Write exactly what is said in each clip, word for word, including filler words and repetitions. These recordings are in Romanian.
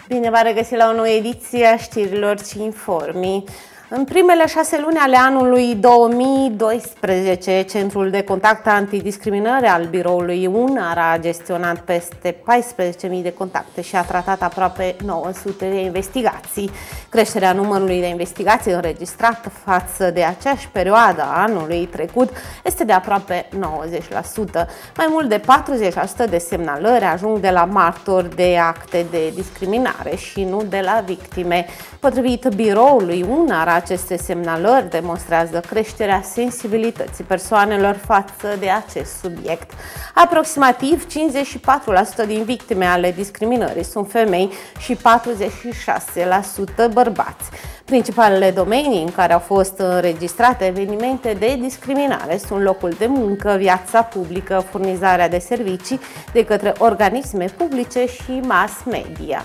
Bine v-am regăsit la o nouă ediție a știrilor Cinformi. În primele șase luni ale anului două mii doisprezece, Centrul de Contact Antidiscriminare al Biroului UNAR a gestionat peste paisprezece mii de contacte și a tratat aproape nouă sute de investigații. Creșterea numărului de investigații înregistrate față de aceeași perioadă a anului trecut este de aproape nouăzeci la sută. Mai mult de patruzeci la sută de semnalări ajung de la martori de acte de discriminare și nu de la victime. Potrivit biroului UNAR, aceste semnalări demonstrează creșterea sensibilității persoanelor față de acest subiect. Aproximativ cincizeci și patru la sută din victime ale discriminării sunt femei și patruzeci și șase la sută bărbați. Principalele domenii în care au fost înregistrate evenimente de discriminare sunt locul de muncă, viața publică, furnizarea de servicii de către organisme publice și mass media.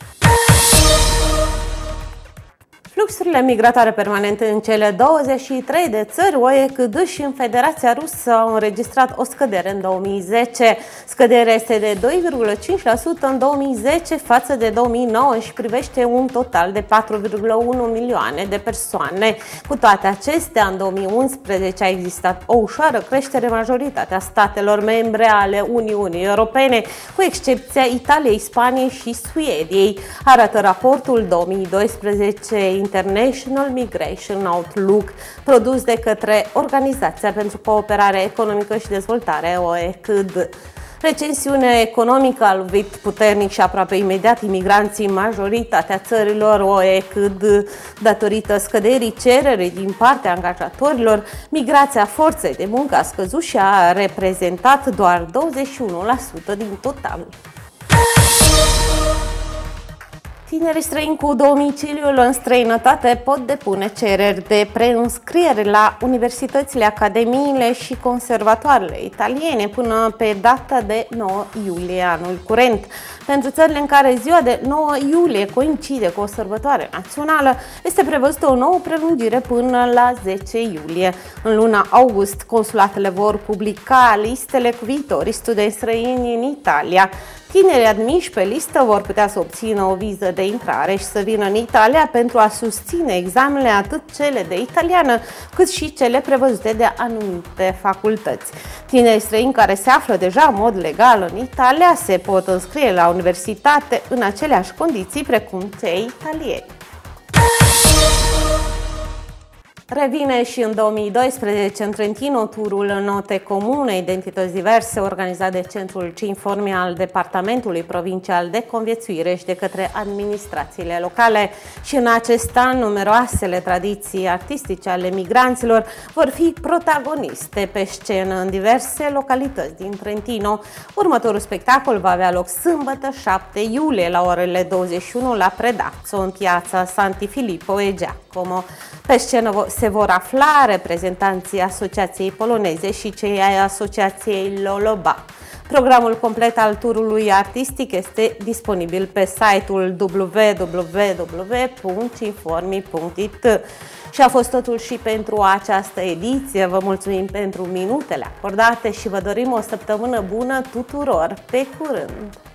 Fluxurile migratoare permanente în cele douăzeci și trei de țări O E C D și în Federația Rusă au înregistrat o scădere în două mii zece. Scăderea este de doi virgulă cinci la sută în două mii zece față de două mii nouă și privește un total de patru virgulă unu milioane de persoane. Cu toate acestea, în două mii unsprezece a existat o ușoară creștere în majoritatea statelor membre ale Uniunii Europene, cu excepția Italiei, Spaniei și Suediei, arată raportul două mii doisprezece International Migration Outlook, produs de către Organizația pentru Cooperare Economică și Dezvoltare O E C D. Recesiunea economică a lovit puternic și aproape imediat imigranții în majoritatea țărilor O E C D. Datorită scăderii cererii din partea angajatorilor, migrația forței de muncă a scăzut și a reprezentat doar douăzeci și unu la sută din total. Tinerii străini cu domiciliul în străinătate pot depune cereri de preînscriere la universitățile, academiile și conservatoarele italiene până pe data de nouă iulie anul curent. Pentru țările în care ziua de nouă iulie coincide cu o sărbătoare națională, este prevăzută o nouă prelungire până la zece iulie. În luna august, consulatele vor publica listele cu viitorii studenți străini în Italia. Tinerii admiși pe listă vor putea să obțină o viză de intrare și să vină în Italia pentru a susține examenele, atât cele de italiană cât și cele prevăzute de anumite facultăți. Tinerii străini care se află deja în mod legal în Italia se pot înscrie la universitate în aceleași condiții precum cei italieni. Revine și în două mii doisprezece în Trentino turul Note Comune, identități diverse, organizat de Centrul Cinformi al Departamentului Provincial de Conviețuire și de către administrațiile locale. Și în acest an, numeroasele tradiții artistice ale migranților vor fi protagoniste pe scenă în diverse localități din Trentino. Următorul spectacol va avea loc sâmbătă, șapte iulie, la orele douăzeci și unu la Predazzo, în piața Santi Filippo e Giacomo. Pe scenă se vor afla reprezentanții Asociației Poloneze și cei ai Asociației Loloba. Programul complet al turului artistic este disponibil pe site-ul w w w punct cinformi punct i t. Și a fost totul și pentru această ediție. Vă mulțumim pentru minutele acordate și vă dorim o săptămână bună tuturor. Pe curând!